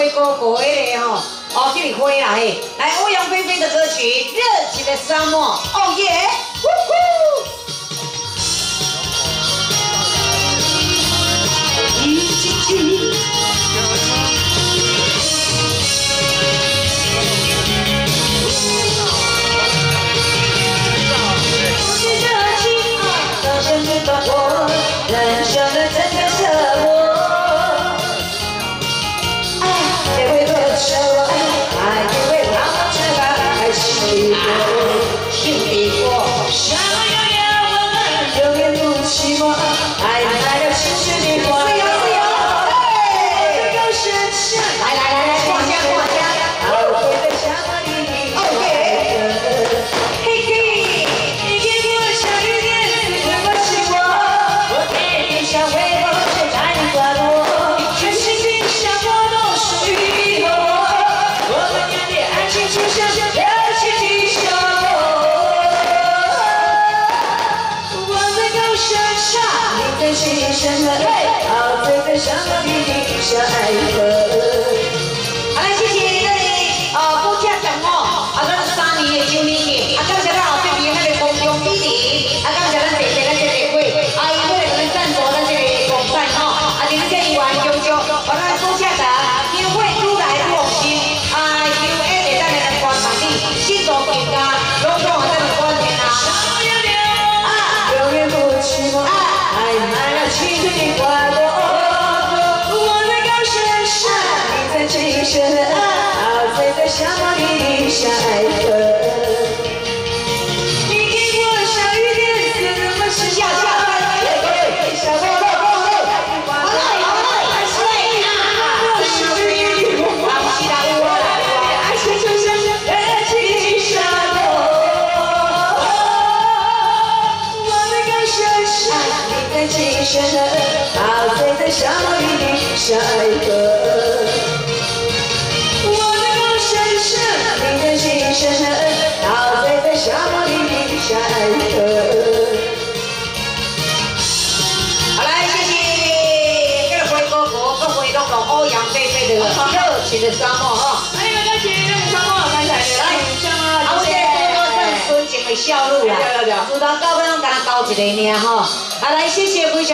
回歌过迄个吼，哦，叫你回来，来欧阳菲菲的歌曲《热情的沙漠》，哦耶！呼呼。一起去。 人生的真的折磨，爱也会割舍，爱也会让我知道爱是我，幸福过。什么永远我们永远不寂寞，爱来了痴痴的我。自由自由，哎，高声唱，来来来来，挂下挂下，好会在沙漠里。OK。 心深的陶醉在沙漠里下爱河。好来，谢谢这里顾家长哦，咱3年的周年庆，感谢咱后壁边那个公众比例，感谢咱谢谢咱这个会，伊为了咱赞助咱这个公仔吼，伫咱这议员中中，我咱顾家长优惠愈来愈用心，优惠在咱的观众里，信众评价拢总在咱观点啊，永远不寂寞。 爱满了青春的花朵，我在高山上，你在青山，陶醉在沙漠里下爱河。你给我小雨点，怎么是小小小花朵？好嘞好嘞，水啊，水，啊不是啦，我来，爱情就像热情沙漠，我在高山上。 在青山，陶醉在沙漠里下爱河。我在高山上，你在青山，陶醉在沙漠里下爱河。好来，谢谢这个回歌国跟回龙龙欧阳菲菲的热情的沙漠哈。哎，大家谢谢热情沙漠，看起来来，好，谢谢多多正纯情的笑路啦。祝大家高分，敢交一个尔吼。啊，来，谢谢非常。